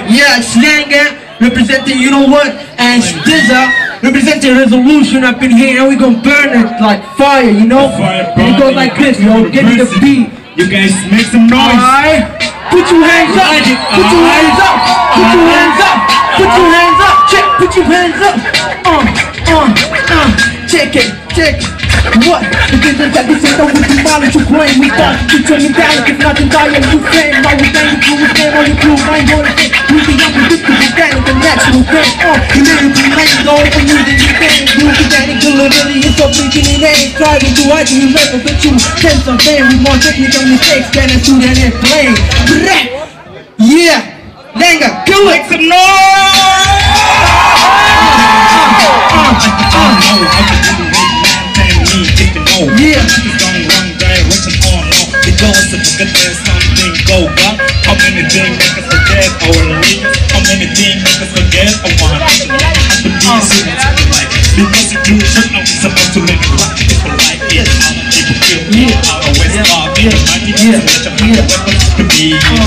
Yeah, Slanger representing, you know what, and Dizza representing Resolution up in here, and we gonna burn it like fire, you know? And it goes like this, yo, give me the beat. You guys make some noise. Alright, put your hands up, put your hands up, put your hands up, put your hands up, check, put your hands up. Check it, check it. What? Because that this is with the knowledge you claim. We thought to turn you down, if not to die and you fame. Now we thank you, we stand on your crew, I ain't gonna say. We be unpredictable, that is the natural thing. You lyrically lame, go for using your thing. You organic delivery, it's so freaking it ain't. Striving to argue your level, but you sense of fame. With more technical mistakes than a student in plane. Yeah, Langer, kill it! Make some noise! Yeah. Because if there's something go up, how many things make us forget our leaves? How many things make us forget our one? I believe in life. Because you do shit, I'm supposed to live life. It's for life, yeah. All the people kill me, all the West Park, yeah. Let your weapons to me. No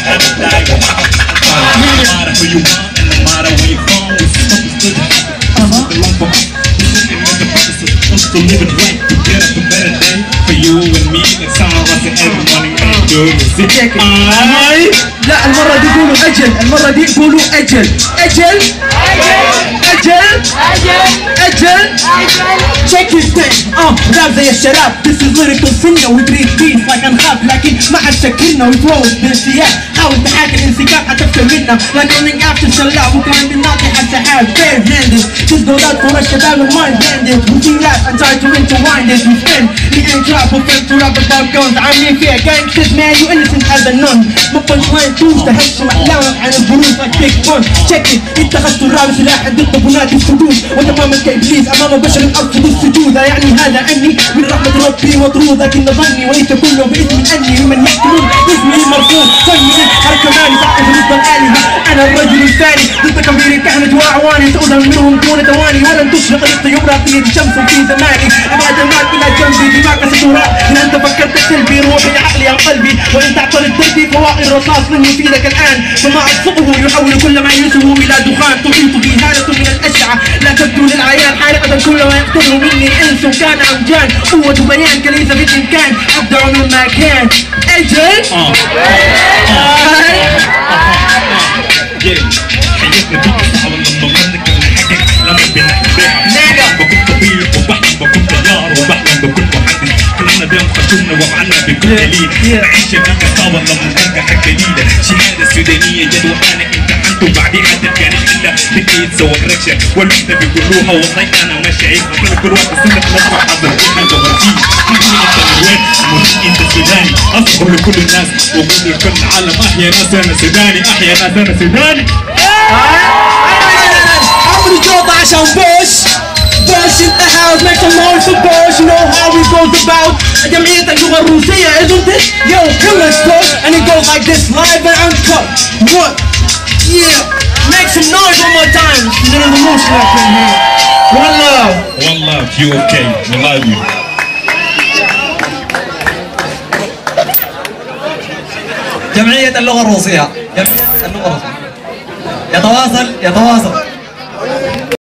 matter who you want, and no matter where you're from, we're supposed to belong for us. To live it right, to get up a better day for you and me and some of us and everyone and do it. لا المرة دي يقولوا أجل، المرة دي يقولوا أجل، أجل أجل أجل check it then راب زي الشراب this is lyrical singer we breathe peace like أنخاف لكن ما حد شكلنا we throw it بالسياح حاول تحاكي الانسكاب حتفكر منا like running after شلاب وكمان بالناطح السحاب bare handed this goes out for الشباب المايند handed we see rap and try to intertwine this we spin the ain't trap we friends to rap about guns عاملين فيها gangsters man you innocent as a nun ما punchline tools تهشم أحلامك عن البروز like big fun check it اتخذت الراب سلاح ضد بنات السدود وتماما كإبليس أمام بشر أرفض السجود يعني هذا أني من رحمة ربي مطرود لكن ظني وليس كله باسم أني ممن يحكمون اسمي مرفوض فني حركة مالي صعب ضد الآلهة أنا الرجل الثاني ضد كبير الكهنة وأعواني سأذهب منهم دون تواني ولن تشرق الطيور رأسي شمس في زماني أبعد المال إلى جنبي دماغك ستراب إن أنت فكرت تسلبي روحي عقلي أو قلبي وإن تعترض ضدي فواقع الرصاص لن يفيدك الآن فما أصبه يحول كل ما ينسه إلى دخان تحيط به هالة من الأشعة لا تبدو للعيان حارقة كل ما يقتله مني إنس كان أو جان قوة بيان كليس بالإمكان أبدع مما كان أجل حياتنا بيك صعبة لما بردك الحاجة لما بنحبها بكون طبيب وبحلم بكون طيار وبحلم بكون مهندس كلنا دايما خشومنا وفعلنا بكل دليل عيشة بيك صعبة لما بردك حاجة جديدة شهادة سودانية جدوى أنا امتحنت وبعدين عدت كانت إلا بدي أتسوق ركشة والمحنة بيقولوها والله أنا ما شايف أنا كل وقت سنة مصر حاضر في حاجة غريبة ممكن أنت الوين مهم أنت سوداني أصبر لكل الناس وأقول لكل العالم أحيا ناس أنا سوداني أحيا ناس أنا سوداني عمري جوطة عشان Bush in the house, make some noise for Bush. You know how it goes about جمعية اللغة الروسية, isn't it? Yo, kill us, Bush. And it goes like this, live and uncut. What? Yeah. Make some noise one more time. This is an revolution up in here. One love. One love, you okay. We love you. جمعية اللغة الروسية. جمعية اللغة الروسية. يتواصل